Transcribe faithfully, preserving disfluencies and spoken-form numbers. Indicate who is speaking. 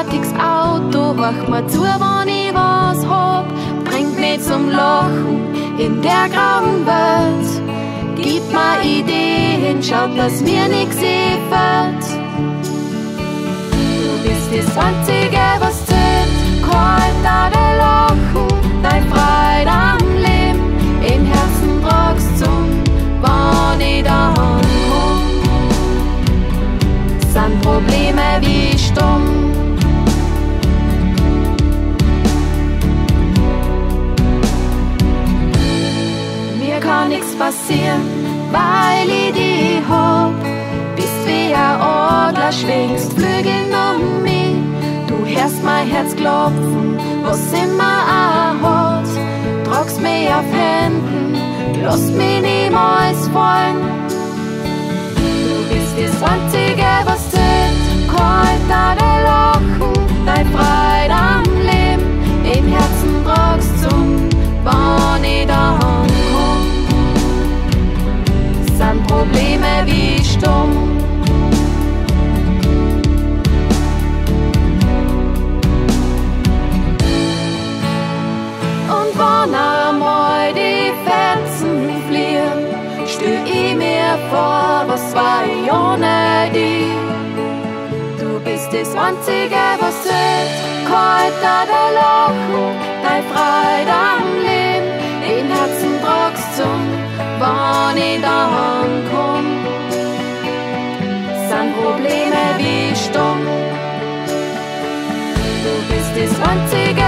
Speaker 1: fertiges Auto, hört mir zu, wenn ich was hab, bringt mich zum Lachen in der grauen Welt. Gib mir Ideen, schaut, dass mir nix fehlt. Du bist das Einzige, was zählt, kein Tadel lachen, dein Freude am Leben, im Herzen tragst zum, wann ich daheim komm. Sind Probleme wie stumm. Mir kann nix passieren, weil ich dich hab. Bist wie ein Adler, schwingst Flügel um mich. Du hörst mein Herz klopfen, was immer auch hat. Tragst mich auf Händen, lass mich niemals fallen. Du bist das Einzige, was zählt, kein Tadel lachen, dein Freude am Leben, im Herzen tragst zum, wann ich daheim komm. Sind Probleme wie stumm. Und wann einmal die Fetzen fliehen, stell ich mir vor, was war ich ohne dich. Du bist das Einzige, was zählt, kein Tadel lachen, dein Freude am Leben, im Herzen tragst zum, wann ich daheim komm. Sind Probleme wie stumm. Du bist das Einzige,